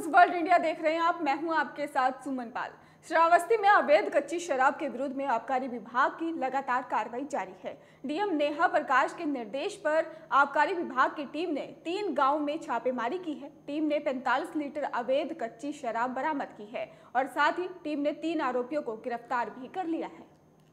News world India देख रहे हैं आप। मैं हूं आपके साथ सुमन पाल। श्रावस्ती में अवैध कच्ची शराब के विरुद्ध में आबकारी विभाग की लगातार कार्रवाई जारी है। डीएम नेहा प्रकाश के निर्देश पर आबकारी विभाग की टीम ने 3 गांव में छापेमारी की है। टीम ने 45 लीटर अवैध कच्ची शराब बरामद की है और साथ ही टीम ने 3 आरोपियों को गिरफ्तार भी कर लिया है।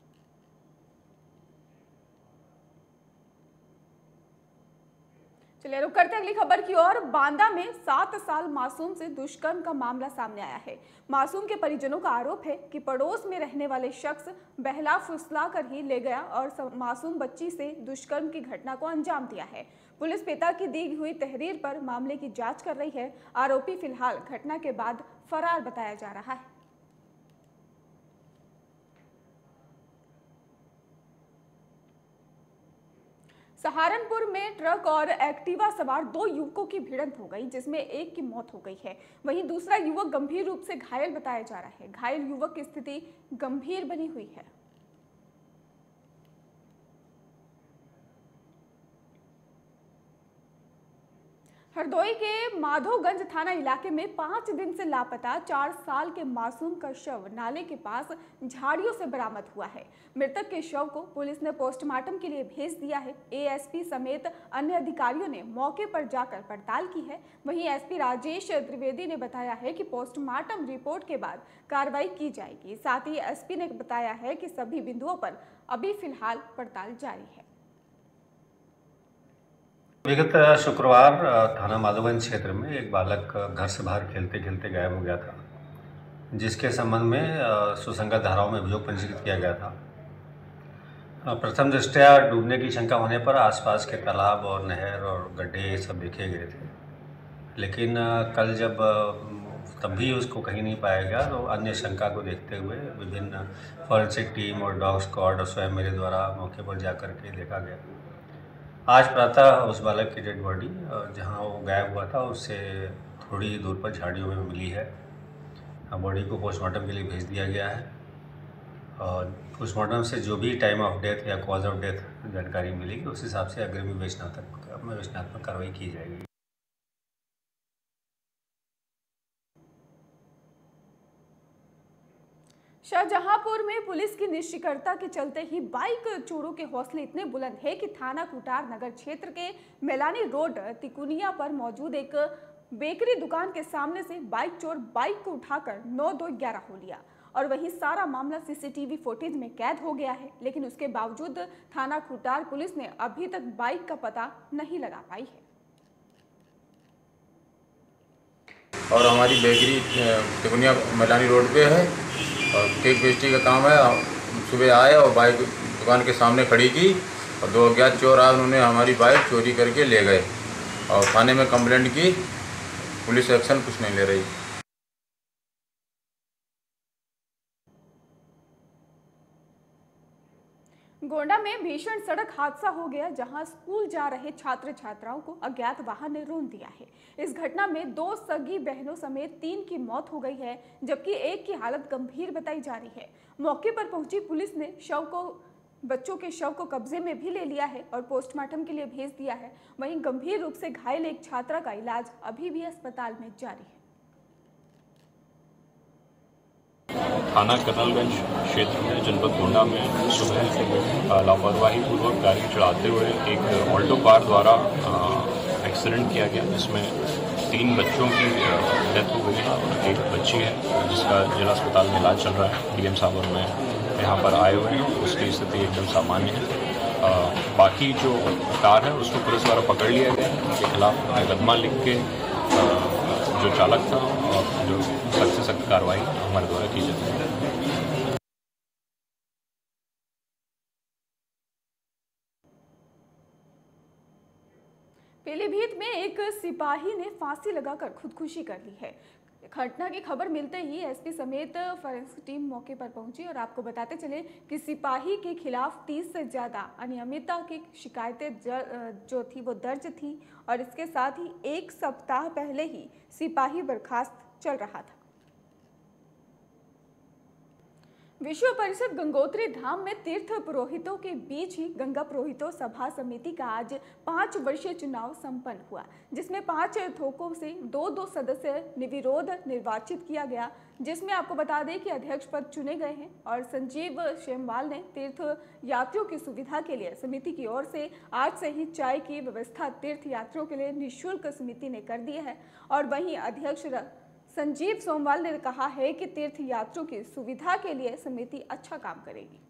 चलिए रुक करते हैं अगली खबर की ओर। बांदा में 7 साल मासूम से दुष्कर्म का मामला सामने आया है। मासूम के परिजनों का आरोप है कि पड़ोस में रहने वाले शख्स बहला फुसला कर ही ले गया और मासूम बच्ची से दुष्कर्म की घटना को अंजाम दिया है। पुलिस पिता की दी हुई तहरीर पर मामले की जांच कर रही है। आरोपी फिलहाल घटना के बाद फरार बताया जा रहा है। सहारनपुर में ट्रक और एक्टिवा सवार 2 युवकों की भिड़ंत हो गई, जिसमें एक की मौत हो गई है। वहीं दूसरा युवक गंभीर रूप से घायल बताया जा रहा है। घायल युवक की स्थिति गंभीर बनी हुई है। हरदोई के माधोगंज थाना इलाके में 5 दिन से लापता 4 साल के मासूम का शव नाले के पास झाड़ियों से बरामद हुआ है। मृतक के शव को पुलिस ने पोस्टमार्टम के लिए भेज दिया है। एएसपी समेत अन्य अधिकारियों ने मौके पर जाकर पड़ताल की है। वहीं एसपी राजेश त्रिवेदी ने बताया है कि पोस्टमार्टम रिपोर्ट के बाद कार्रवाई की जाएगी। साथ ही एसपी ने बताया है कि सभी बिंदुओं पर अभी फिलहाल पड़ताल जारी है। विगत शुक्रवार थाना माधोगंज क्षेत्र में एक बालक घर से बाहर खेलते खेलते गायब हो गया था, जिसके संबंध में सुसंगत धाराओं में अभियोग पंजीकृत किया गया था। प्रथम दृष्टया डूबने की शंका होने पर आसपास के तालाब और नहर और गड्ढे सब देखे गए थे, लेकिन कल जब तब भी उसको कहीं नहीं पाया गया, तो अन्य शंका को देखते हुए विभिन्न फॉरेंसिक टीम और डॉग स्क्वाड और स्वयं मेरे द्वारा मौके पर जाकर के देखा गया। आज प्रातः उस बालक की डेड बॉडी जहां वो गायब हुआ था उससे थोड़ी ही दूर पर झाड़ियों में मिली है। बॉडी को पोस्टमार्टम के लिए भेज दिया गया है और पोस्टमार्टम से जो भी टाइम ऑफ डेथ या कॉज ऑफ डेथ जानकारी मिलेगी उस हिसाब से अग्रिम विवेचनात्मक कार्रवाई की जाएगी। शाहजहांपुर में पुलिस की निष्क्रियता के चलते ही बाइक चोरों के हौसले इतने बुलंद है कि थाना कुटार नगर क्षेत्र के मेलानी रोड तिकुनिया पर मौजूद एक बेकरी दुकान के सामने से बाइक चोर बाइक को उठाकर 9211 हो लिया और वहीं सारा मामला सीसीटीवी फुटेज में कैद हो गया है। लेकिन उसके बावजूद थाना कुटार पुलिस ने अभी तक बाइक का पता नहीं लगा पाई है। और हमारी बेकरी तिकुनिया मेलानी रोड पे है और केक पेस्ट्री का काम है। सुबह आए और बाइक दुकान के सामने खड़ी की और 2 अज्ञात चोर आए, उन्होंने हमारी बाइक चोरी करके ले गए और थाने में कंप्लेंट की। पुलिस एक्शन कुछ नहीं ले रही। गोंडा में भीषण सड़क हादसा हो गया, जहां स्कूल जा रहे छात्र छात्राओं को अज्ञात वाहन ने रौंद दिया है। इस घटना में 2 सगी बहनों समेत 3 की मौत हो गई है, जबकि एक की हालत गंभीर बताई जा रही है। मौके पर पहुंची पुलिस ने बच्चों के शव को कब्जे में भी ले लिया है और पोस्टमार्टम के लिए भेज दिया है। वहीं गंभीर रूप से घायल एक छात्रा का इलाज अभी भी अस्पताल में जारी है। थाना कनलगंज क्षेत्र में जनपद गोंडा में सुबह लापरवाही पूर्वक गाड़ी चलाते हुए एक ऑल्टो कार द्वारा एक्सीडेंट किया गया, जिसमें 3 बच्चों की डेथ हो गई है और एक बच्ची है जिसका जिला अस्पताल में इलाज चल रहा है। डीएम साहब और मैं यहाँ पर आए हुए हैं, उसकी स्थिति एकदम सामान्य है। बाकी जो कार है उसको पुलिस द्वारा पकड़ लिया गया है। उनके खिलाफ मुकदमा लिख के जो चालक था और जो सख्त से सख्त कार्रवाई हमारे द्वारा की जाती है। पीलीभीत में एक सिपाही ने फांसी लगाकर खुदकुशी कर ली है। घटना की खबर मिलते ही एसपी समेत फॉरेंसिक टीम मौके पर पहुंची और आपको बताते चले कि सिपाही के खिलाफ 30 से ज्यादा अनियमितता की शिकायतें जो थी वो दर्ज थी और इसके साथ ही 1 सप्ताह पहले ही सिपाही बर्खास्त चल रहा था। विश्व परिषद गंगोत्री धाम में तीर्थ पुरोहितों के बीच ही गंगा पुरोहितों सभा समिति का आज 5 वर्षीय चुनाव संपन्न हुआ, जिसमें 5 थोकों से 2-2 सदस्य निर्विरोध निर्वाचित किया गया, जिसमें आपको बता दें कि अध्यक्ष पद चुने गए हैं। और संजीव शेमवाल ने तीर्थ यात्रियों की सुविधा के लिए समिति की ओर से आज से ही चाय की व्यवस्था तीर्थ यात्रियों के लिए निःशुल्क समिति ने कर दी है। और वहीं अध्यक्ष संजीव सोमवाल ने कहा है कि तीर्थ यात्रियों की सुविधा के लिए समिति अच्छा काम करेगी।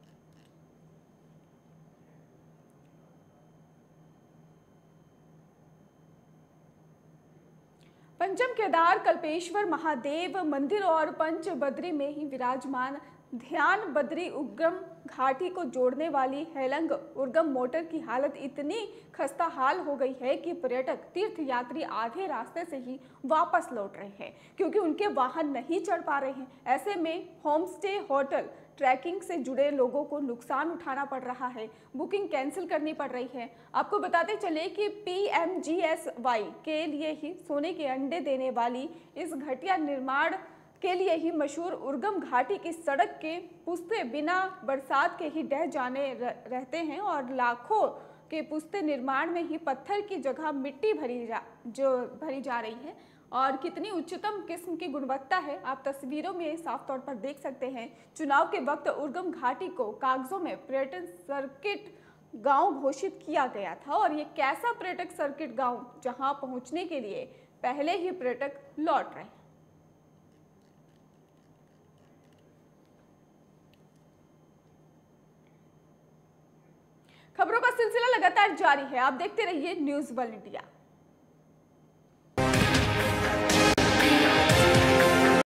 पंचम केदार कल्पेश्वर महादेव मंदिर और पंचबद्री में ही विराजमान ध्यान बद्री उर्गम घाटी को जोड़ने वाली हेलंग उर्गम मोटर की हालत इतनी खस्ता हाल हो गई है कि पर्यटक तीर्थ यात्री आधे रास्ते से ही वापस लौट रहे हैं, क्योंकि उनके वाहन नहीं चढ़ पा रहे हैं। ऐसे में होमस्टे, होटल, ट्रैकिंग से जुड़े लोगों को नुकसान उठाना पड़ रहा है, बुकिंग कैंसिल करनी पड़ रही है। आपको बताते चले कि PMGSY के लिए ही सोने के अंडे देने वाली इस घटिया निर्माण के लिए ही मशहूर उर्गम घाटी की सड़क के पुस्ते बिना बरसात के ही ढह जाने रहते हैं और लाखों के पुस्ते निर्माण में ही पत्थर की जगह मिट्टी भरी जा रही है। और कितनी उच्चतम किस्म की गुणवत्ता है आप तस्वीरों में साफ तौर पर देख सकते हैं। चुनाव के वक्त उर्गम घाटी को कागजों में पर्यटन सर्किट गांव घोषित किया गया था, और ये कैसा पर्यटक सर्किट गांव जहां पहुंचने के लिए पहले ही पर्यटक लौट रहे हैं। खबरों का सिलसिला लगातार जारी है, आप देखते रहिए न्यूज़ वर्ल्ड इंडिया।